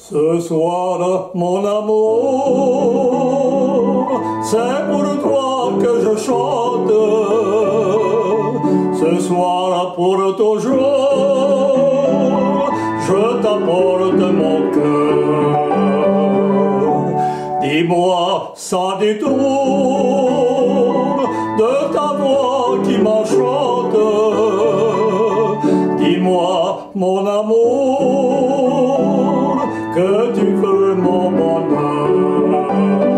Ce soir, mon amour, c'est pour toi que je chante. Ce soir, pour toujours, je t'apporte mon cœur. Dis-moi sans détour de ta voix qui m'enchante. Dis-moi, mon amour, que tu veux mon bonheur.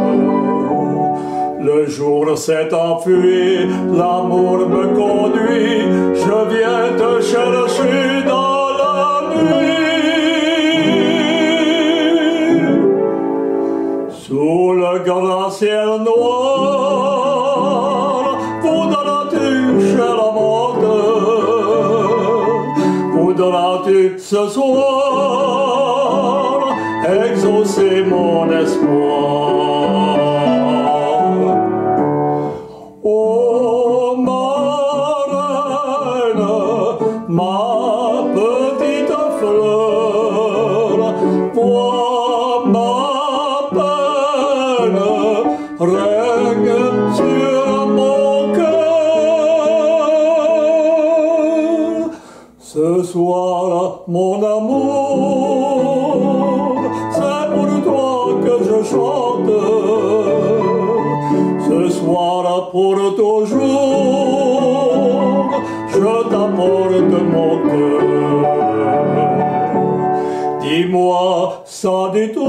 Le jour s'est enfui, l'amour me conduit, je viens te chercher dans la nuit. Sous le grand ciel noir, voudras-tu, chère amante, voudras-tu ce soir exaucer mon espoir? Oh ma reine, ma petite fleur, vois ma peine règne sur mon cœur. Ce soir, mon amour, c'est pour toi que je chante. Ce soir, pour toujours, je t'apporte mon cœur. Dis-moi sans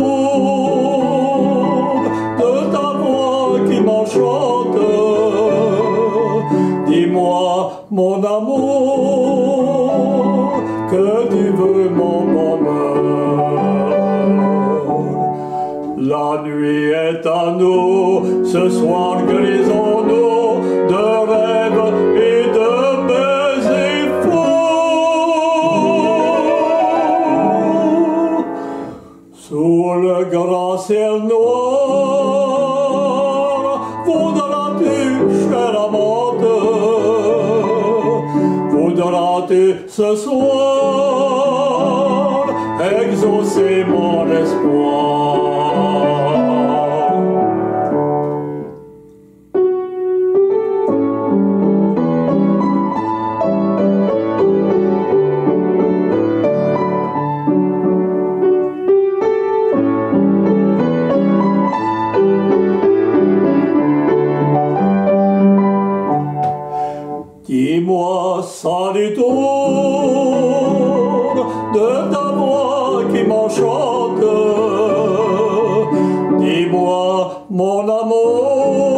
détour de ta voix qui m'enchante. Dis-moi, mon amour, que tu veux mon bonheur. La nuit est à nous, ce soir grisons-nous de rêves et de baisers fous. Sous le grand ciel noir, voudras-tu, chère amante, voudras-tu ce soir exaucer mon espoir? Dis-moi sans détour de ta voix qui m'enchante. Dis-moi, mon amour,